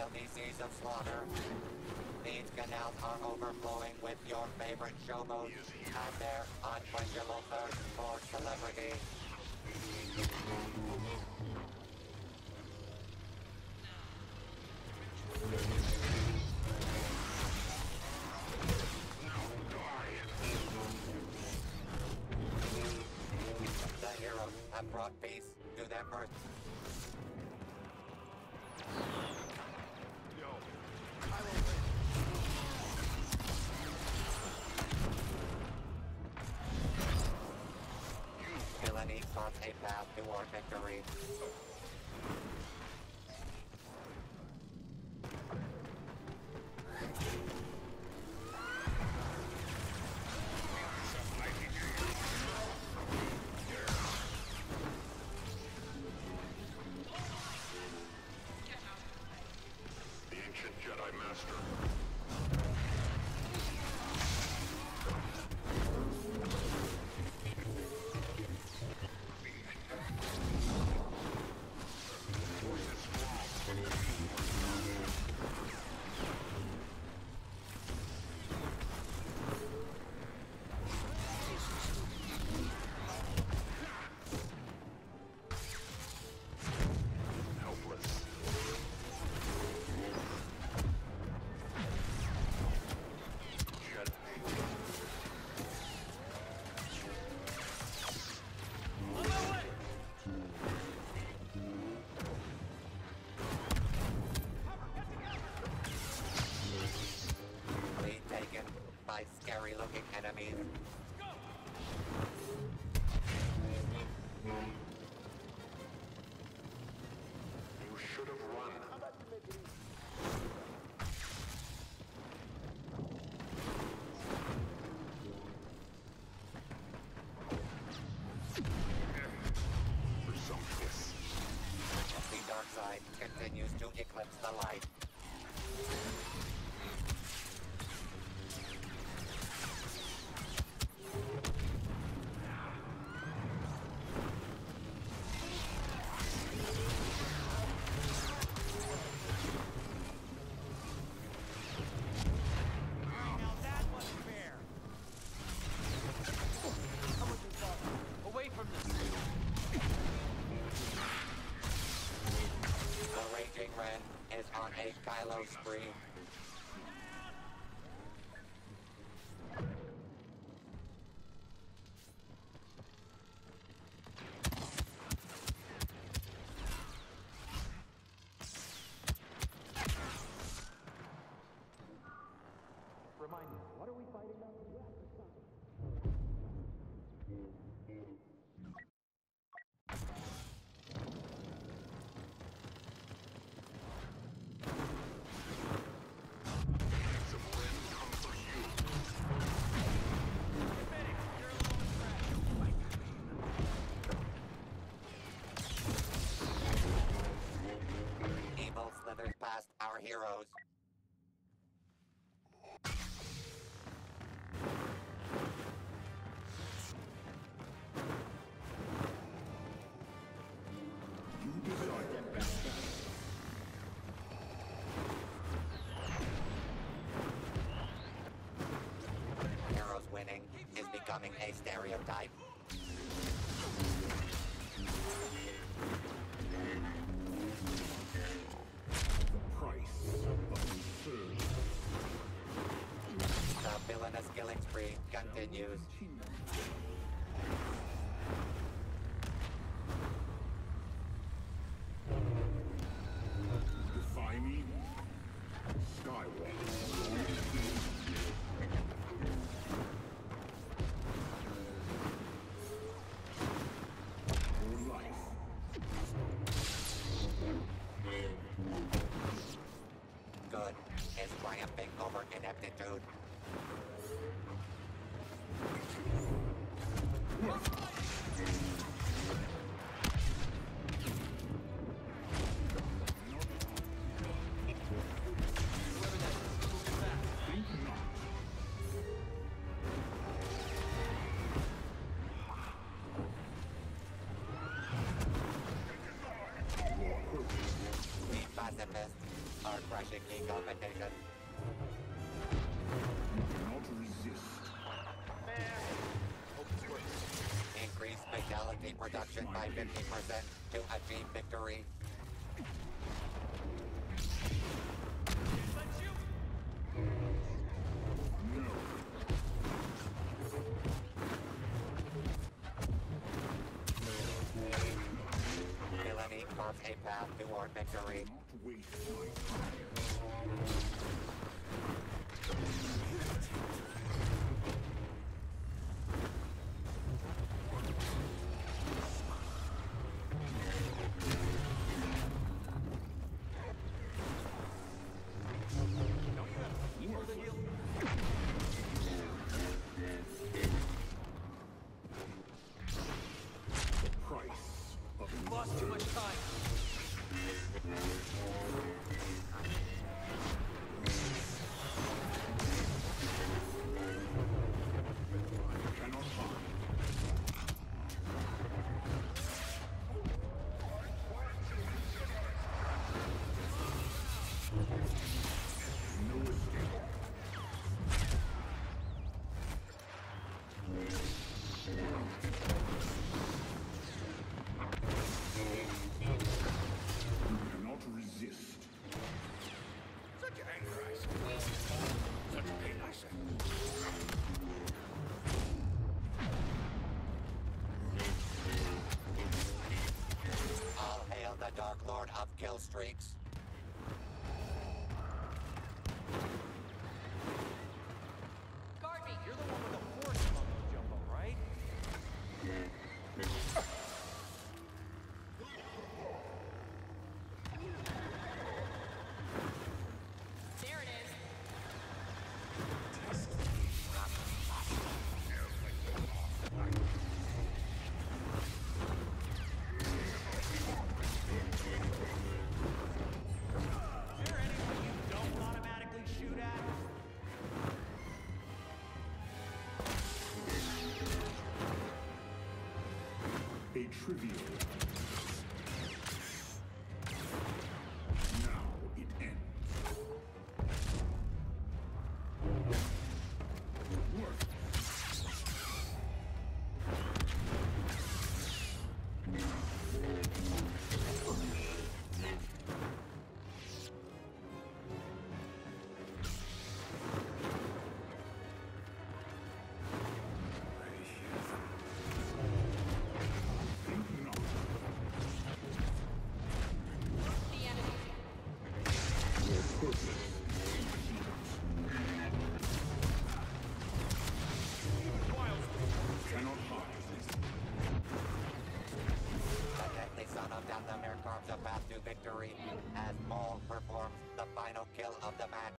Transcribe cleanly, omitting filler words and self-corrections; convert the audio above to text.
filthy seas of slaughter. These canals are overflowing with your favorite showboats and their unquenchable thirst for celebrity. The heroes have brought peace to their first. Villainy sought a path toward victory. The ancient Jedi Master. Lead taken by scary-looking enemies. You should have run. Presumptuous. The dark side continues to eclipse the light. Now that wasn't fair. Away from this. The Raging Ren is on a Kylo spree. Remind me, what are we fighting now? Some Ren come for you. You're alone, Evil slithers past our heroes. Heroes winning is becoming a stereotype. The villainous killing spree continues. Defining Skywalker. Good is triumphing over ineptitude. The pacifists are crushing. Launching key competition. Cannot resist. Hope it's working. Increase fatality production by 50% to achieve victory. Let's shoot! No. Villainy carves a path toward victory. Not waste my time. Don't you have people to heal? The price of Lost too much time. cannot hide. No escape. You cannot resist. Such anger, I say. Such pain, I say. All hail the Dark Lord of Kill Streaks. Guard me! You're the one with the force mumbo jumbo, right? There it is. Is there anyone you don't automatically shoot at? A trivial. Now it ends. Work. Think not. The enemy. Your purpose. Cannot hide. The deadly son of Dathomir carves a path to victory as Maul performs the final kill of the match.